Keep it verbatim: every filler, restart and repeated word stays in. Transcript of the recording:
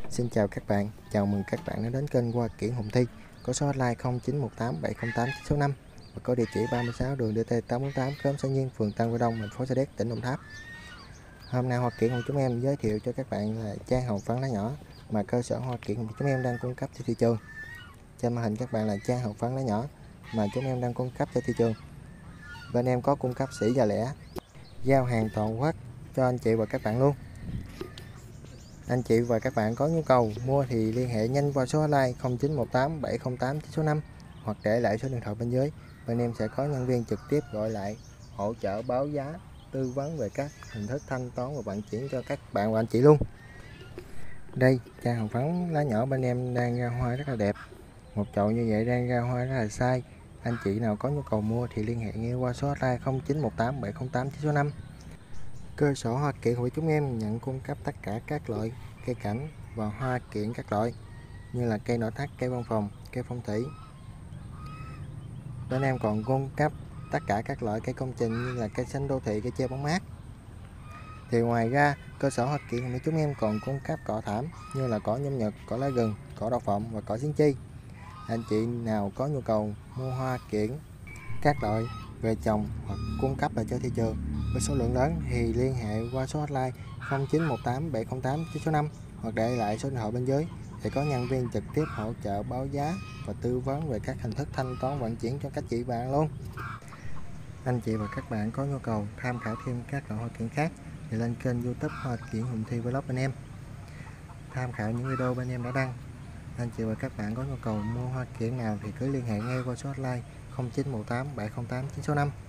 Xin chào các bạn, chào mừng các bạn đã đến kênh Hoa Kiển Hùng Thi, có số hotline không chín một tám bảy không tám chín sáu năm và có địa chỉ ba mươi sáu đường đê tê tám bốn tám, khóm Sa Nhiên, phường Tân Quy Đông, thành phố Sa Đéc, tỉnh Đồng Tháp. Hôm nay Hoa Kiển Hùng chúng em giới thiệu cho các bạn là trang hồng phấn lá nhỏ mà cơ sở Hoa Kiển Hùng chúng em đang cung cấp cho thị trường. Trên màn hình các bạn là trang hồng phấn lá nhỏ mà chúng em đang cung cấp cho thị trường. Bên em có cung cấp sỉ và lẻ, giao hàng toàn quốc cho anh chị và các bạn luôn. Anh chị và các bạn có nhu cầu mua thì liên hệ nhanh qua số hotline không chín một tám bảy không tám chín sáu năm hoặc để lại số điện thoại bên dưới. Bên em sẽ có nhân viên trực tiếp gọi lại, hỗ trợ báo giá, tư vấn về các hình thức thanh toán và vận chuyển cho các bạn và anh chị luôn. Đây, trang hồng phấn lá nhỏ bên em đang ra hoa rất là đẹp. Một chậu như vậy đang ra hoa rất là sai. Anh chị nào có nhu cầu mua thì liên hệ ngay qua số hotline không chín một tám bảy không tám chín sáu năm. Cơ sở Hoa Kiển của chúng em nhận cung cấp tất cả các loại cây cảnh và hoa kiển các loại như là cây nội thất, cây văn phòng, cây phong thủy. Bên em còn cung cấp tất cả các loại cây công trình như là cây xanh đô thị, cây treo bóng mát. Thì ngoài ra, cơ sở Hoa Kiển của chúng em còn cung cấp cỏ thảm như là cỏ nhâm nhật, cỏ lá gừng, cỏ đậu phộng và cỏ xiên chi. Anh chị nào có nhu cầu mua hoa kiển các loại về trồng hoặc cung cấp lại cho thị trường với số lượng lớn thì liên hệ qua số hotline không chín một tám bảy không tám chín sáu năm hoặc để lại số điện thoại bên dưới để có nhân viên trực tiếp hỗ trợ báo giá và tư vấn về các hình thức thanh toán vận chuyển cho các chị bạn luôn. Anh chị và các bạn có nhu cầu tham khảo thêm các loại hoa kiển khác thì lên kênh YouTube Hoa Kiển Hùng Thi Vlog bên em tham khảo những video bên em đã đăng. Anh chị và các bạn có nhu cầu mua hoa kiển nào thì cứ liên hệ ngay qua số hotline không chín một tám bảy không tám chín sáu năm.